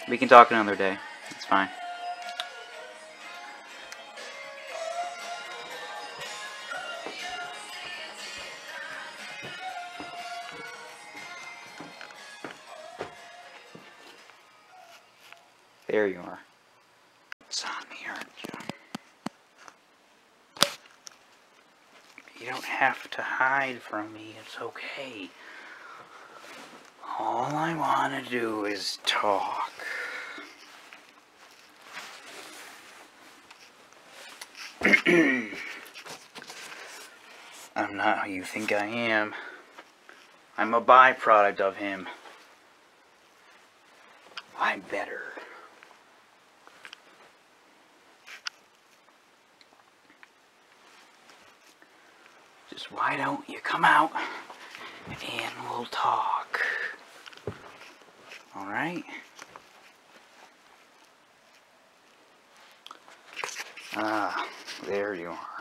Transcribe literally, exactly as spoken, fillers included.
We can talk another day. It's fine. There you are. It's on me, aren't you? You don't have to hide from me. It's okay. All I want to do is talk. I'm not who you think I am. I'm a byproduct of him. I'm better. Just why don't you come out and we'll talk. Alright? Ah, there you are.